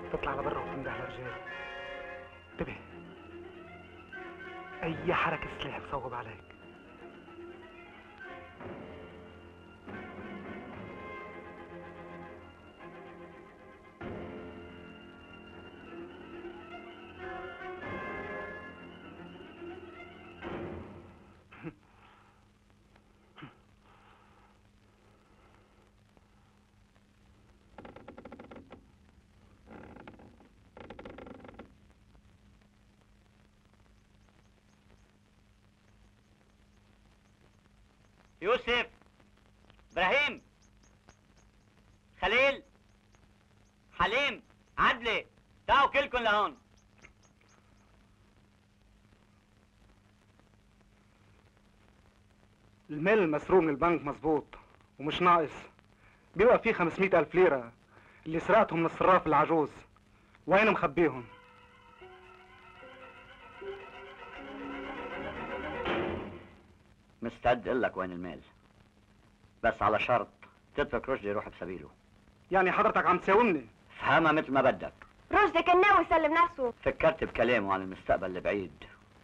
تطلع لبرا وتنده للرجال. انتبه، اي حركة سلاح بصوب عليك. يوسف، ابراهيم، خليل، حليم، عدلي، تعالوا كلكم لهون. المال المسروق من البنك مظبوط ومش ناقص، بيبقى فيه 500,000 ليرة اللي سرقتهم من الصراف العجوز. وين مخبيهم؟ مستعد اقول لك وين المال، بس على شرط تترك رشدي يروح بسبيله. يعني حضرتك عم تساومني؟ فهمها مثل ما بدك. رشدي كان ناوي يسلم نفسه. فكرت بكلامه عن المستقبل البعيد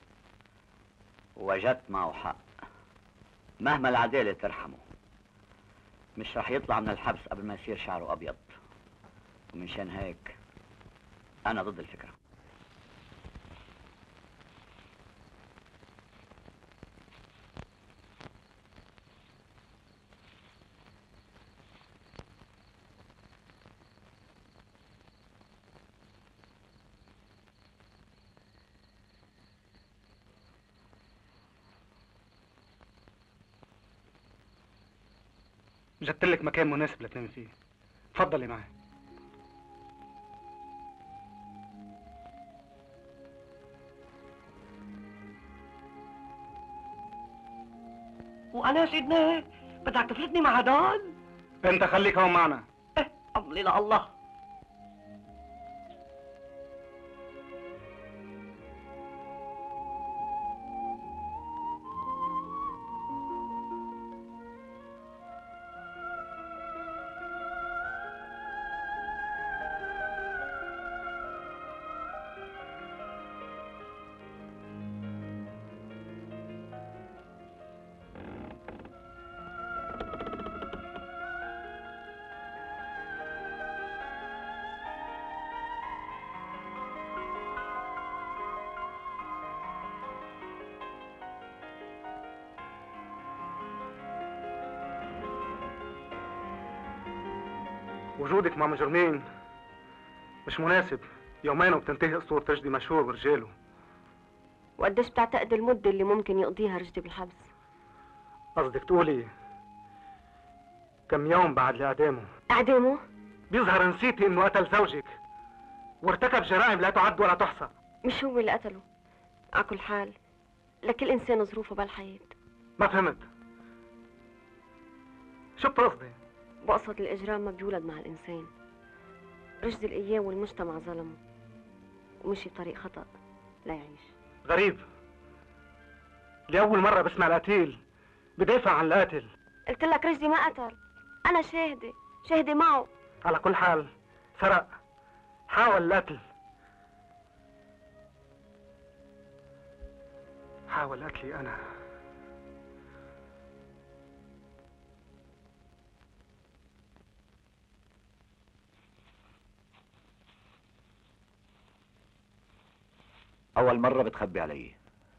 ووجدت معه حق. مهما العدالة ترحمه مش رح يطلع من الحبس قبل ما يصير شعره أبيض، ومنشان هيك أنا ضد الفكرة. جدت لك مكان مناسب لتنامي فيه، تفضلي معي. وانا سيدنا بدك تفلتني مع هدول؟ انت خليك هون معنا. امري لله. وجودك مع مجرمين مش مناسب. يومين وبتنتهي اسطورة رشدي مشهور ورجاله. وقديش بتعتقد المدة اللي ممكن يقضيها رشدي بالحبس؟ قصدك تقولي كم يوم بعد اعدامه؟ اعدامه؟ بيظهر نسيتي انه قتل زوجك وارتكب جرائم لا تعد ولا تحصى. مش هو اللي قتله. على كل حال لكل انسان ظروفه بالحياة. ما فهمت. شو بتقصدي؟ بقصد الاجرام ما بيولد مع الانسان. رشدي الايام والمجتمع ظلمه ومشي بطريق خطأ لا يعيش. غريب، لأول مرة بسمع القتيل بدافع عن القاتل. قلت لك رشدي ما قتل، انا شاهدة معه. على كل حال سرق، حاول القتل، حاول قتلي انا. أول مرة بتخبي علي.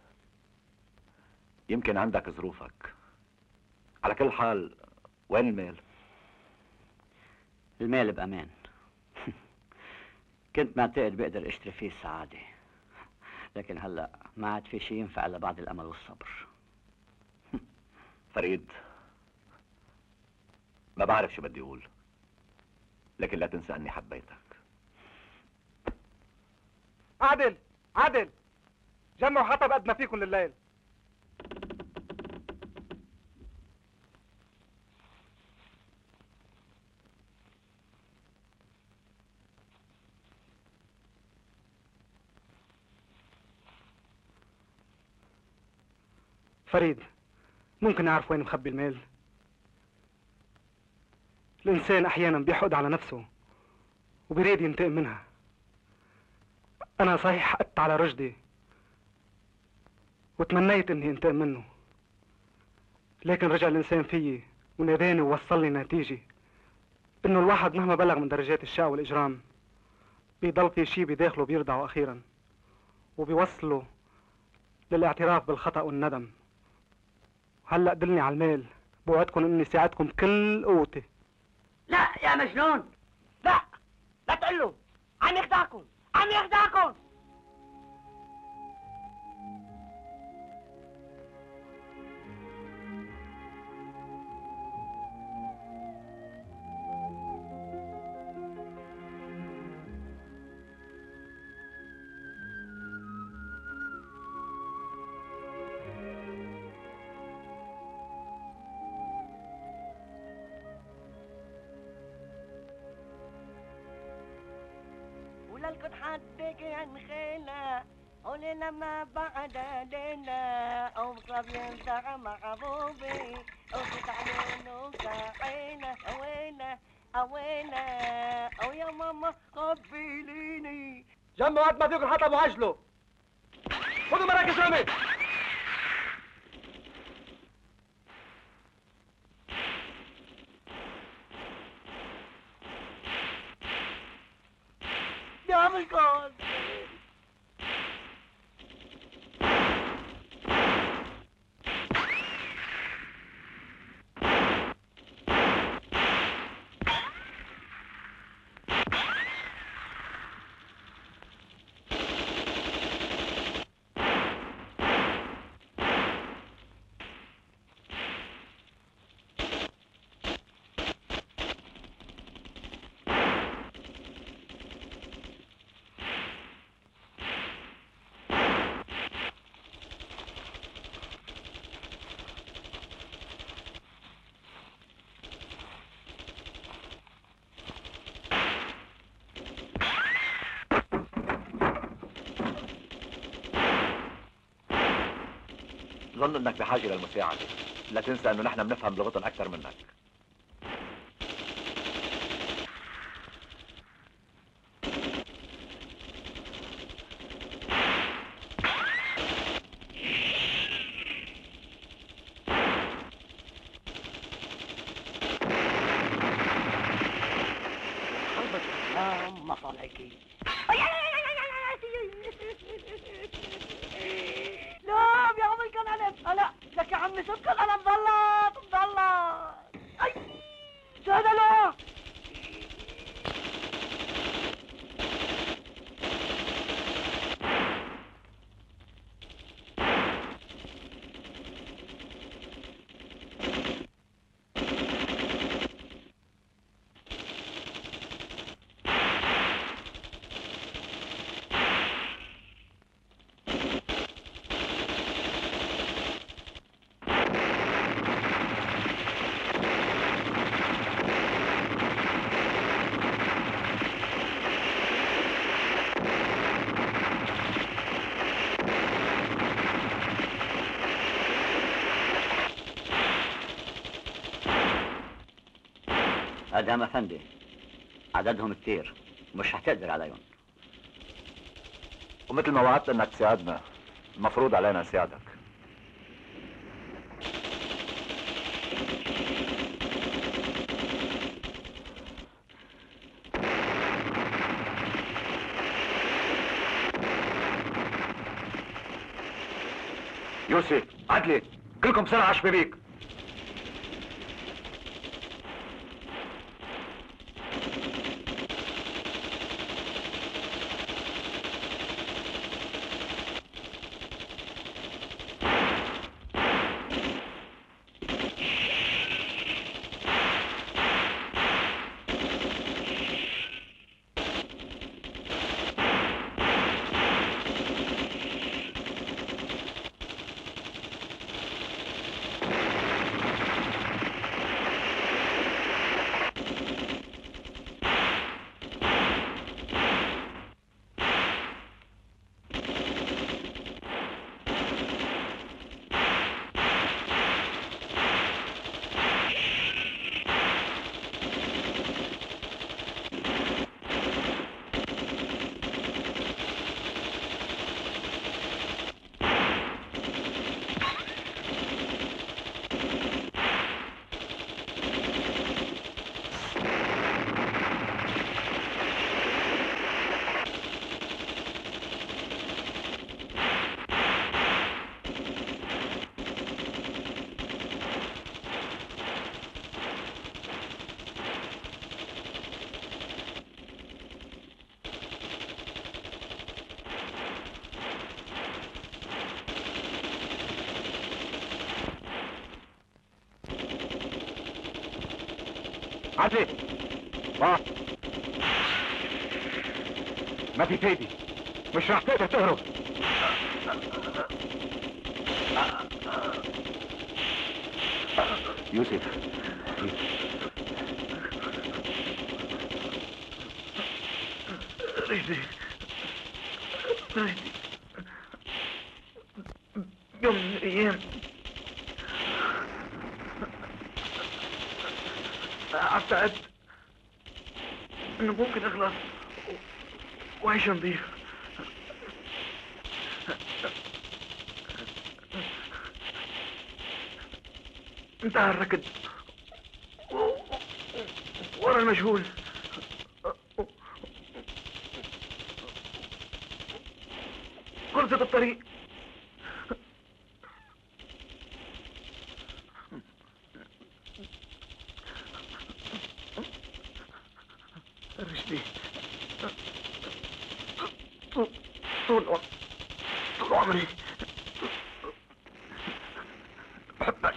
يمكن عندك ظروفك. على كل حال وين المال؟ المال بأمان. كنت معتقد بقدر اشتري فيه السعادة، لكن هلأ ما عاد في شيء ينفع إلا بعد الأمل والصبر. فريد، ما بعرف شو بدي أقول، لكن لا تنسى أني حبيتك. عادل جمعوا حطب قد ما فيكم لليل. فريد، ممكن اعرف وين مخبي المال؟ الانسان احيانا بيحقد على نفسه وبيريد ينتقم منها. أنا صحيح حقدت على رشدي وتمنيت إني أنتقم منه، لكن رجع الإنسان فيي وناداني ووصلني نتيجة إنه الواحد مهما بلغ من درجات الشقى والإجرام بيضل في شي بداخله بيردعه أخيرا وبيوصله للاعتراف بالخطأ والندم. وهلأ دلني على المال، بوعدكم إني ساعدكم بكل قوتي. لا يا مجنون، لا لا تقول له، عم يخدعكم عم يخدعكم. وللكن حدك عن خيلة وليلة ما بعد ليلة أو بكرة بينزع محبوبي أو بتعملوا كعينة أوينة أوينة أو يا ماما قبليني. جمعوا قد ما فيكم حتى أبو عجلو، خذوا مراكز رمي. يا مشكور ظن انك بحاجة للمساعدة، لا تنسى انه نحن بنفهم لغتهم اكثر منك. مصالحك. لا يا عمي كان علم. لا لك يا عمي شوف كان علم. ضلت اي شو هذا؟ لا أدهم أفندي، عددهم كتير مش هتقدر عليهم. ومثل ما وعدت انك تساعدنا، المفروض علينا نساعدك. يوسف، عدلي، كلكم بسرعة على الشبابيك. عدلي ما في فايدة، مش راح تقدر تهرب. يوسف رجلي يوم من الأيام اعتقد إنه ممكن أخلص وأعيش نظيف. انتهى الركض ورا المجهول، خلصت الطريق. رجلي طول عمري بحبك.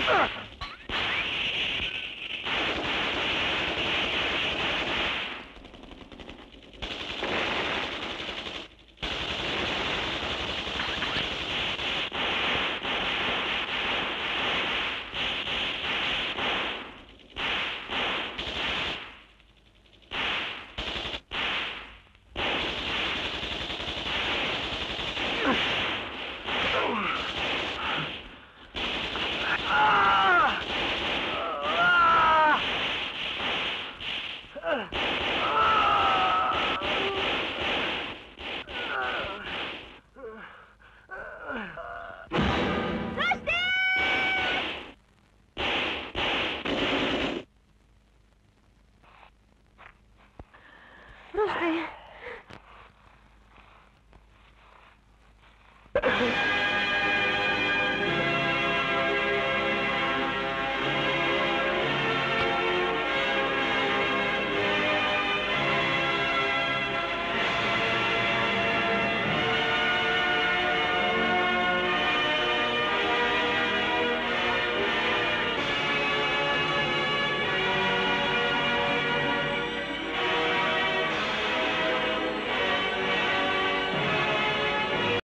Ah!